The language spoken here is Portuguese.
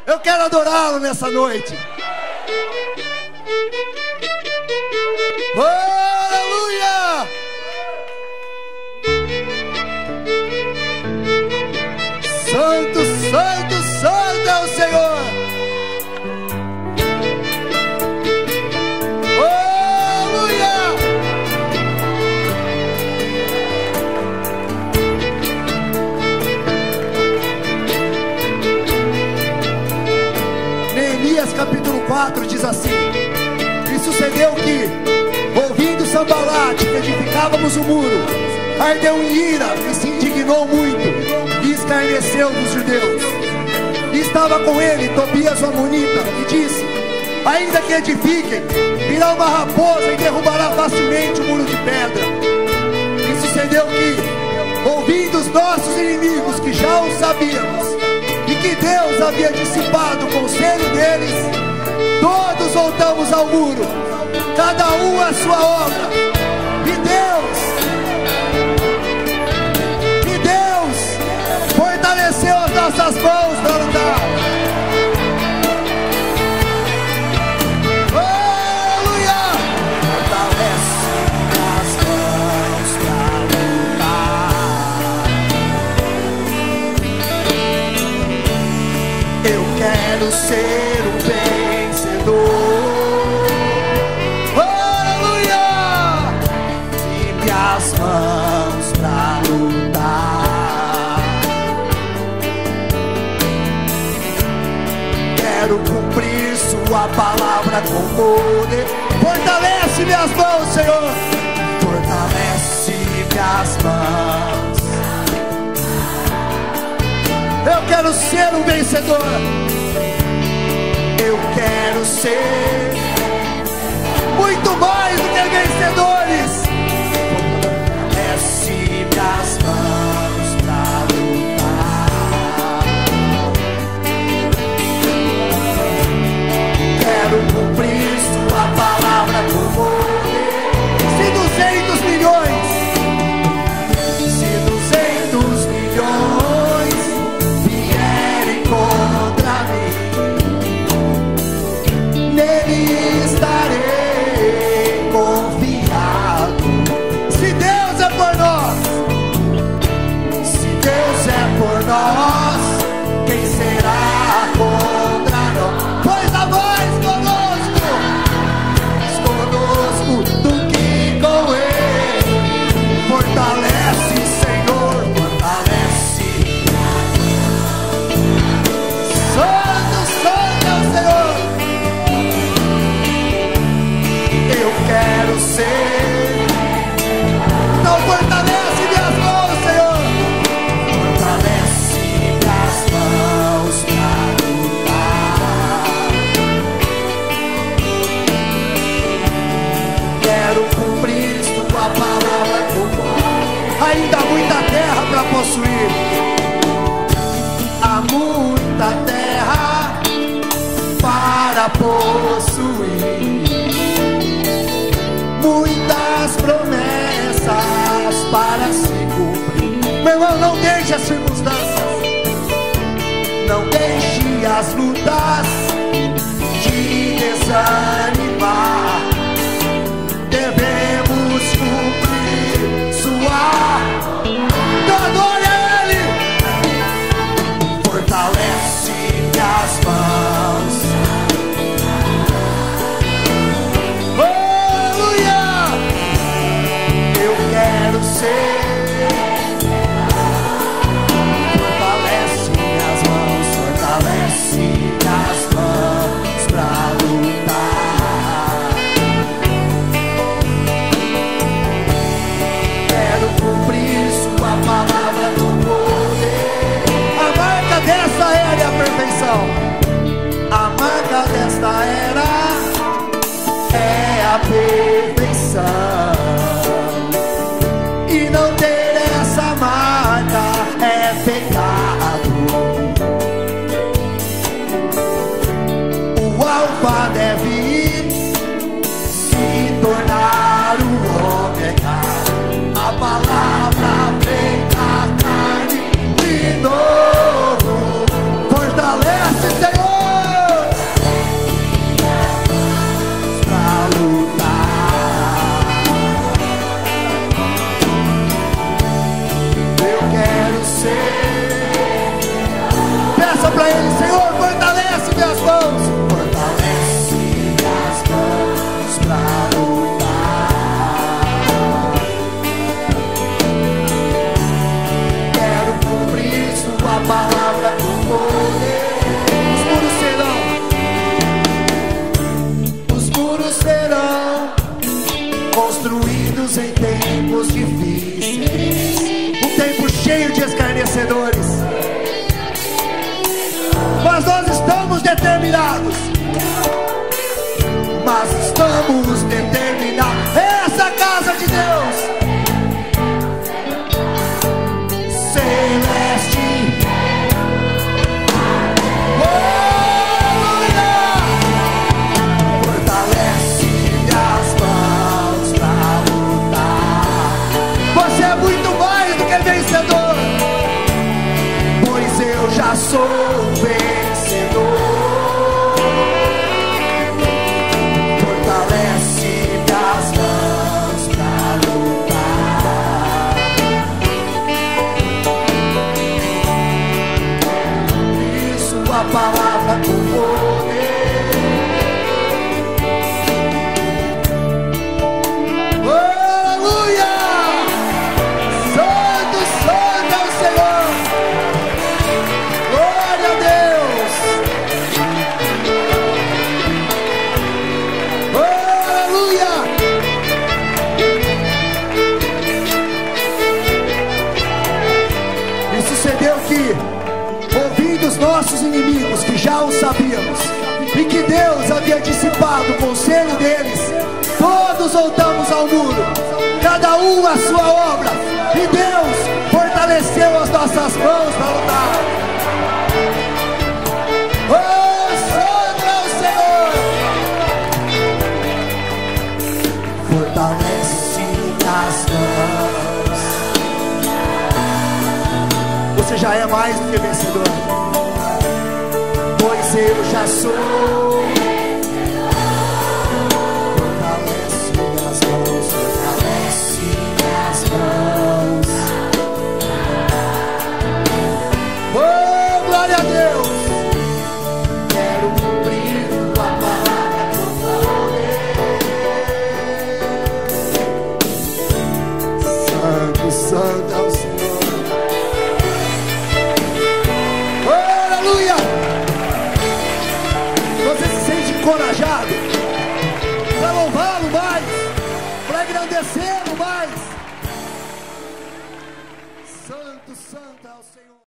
Eu quero adorá-lo nessa noite. Aleluia! Santo, santo, santo é o Senhor. Aleluia! Neemias capítulo 4 diz assim: e sucedeu que, ouvindo Sambalate que edificávamos o muro, ardeu em ira e se indignou muito e escarneceu dos judeus. E estava com ele Tobias o Amonita e disse: ainda que edifiquem, virá uma raposa e derrubará facilmente o muro de pedra. E sucedeu que, ouvindo os nossos inimigos, que já o sabíamos, e que Deus havia dissipado o conselho deles, todos voltamos ao muro, cada um a sua obra. E Deus fortaleceu as nossas mãos para lutar. Aleluia! Fortalece as mãos para lutar. Eu quero ser um vencedor. As mãos pra lutar. Quero cumprir sua palavra com poder. Fortalece minhas mãos, Senhor. Fortalece minhas mãos. Eu quero ser um vencedor. Eu quero ser muito mais do que vencedores. As mãos pra lutar. Quero cumprir sua palavra com poder. Se 200 milhões vierem contra mim, nele estarei confiado. Se Deus é por nós, por nós, quem será contra nós? pois há mais Conosco do que com ele. Fortalece, Senhor, fortalece. Santo, santo é o Senhor. Eu quero ser. Então fortalece minhas mãos, Senhor. Quero cumprir sua palavra com poder. Ainda há muita terra para possuir. Há muita terra para possuir. Muitas promessas para se cumprir. Meu irmão, não deixe as circunstâncias, não deixe as lutas te desanimar. Devemos cumprir sua. adore a Ele. Fortalece minhas mãos. Aleluia! Eu quero ser. Fortalece minhas mãos. Fortalece minhas mãos pra lutar. Quero cumprir sua palavra com poder. A marca dessa era é a perfeição. A marca desta era é a perfeição. E não ter essa marca é pecado. O alfa deve ir se tornar o ômega. A palavra vem da carne de novo. Fortalece, Senhor. vamos determinar essa casa de Deus celeste. Fortalece minhas mãos pra lutar. Você é muito mais do que vencedor, pois eu já sou vencedor. A palavra com poder. Aleluia! Santo, santo é o Senhor. Glória a Deus. Aleluia! E sucedeu que, ouvindo os nossos inimigos, que já o sabíamos, e que Deus havia dissipado o conselho deles, todos voltamos ao muro, cada um a sua obra, e Deus fortaleceu as nossas mãos para lutar. Oh, santo é o Senhor. Fortalece as mãos. Você já é mais do que vencedor, pois eu já sou. Fortalece minhas mãos, fortalece minhas mãos. Oh, glória a Deus. Quero cumprir tua palavra com poder. Santo, santo é o Senhor. Encorajado para louvá-lo mais, para engrandecê-lo mais. Santo, santo é o Senhor.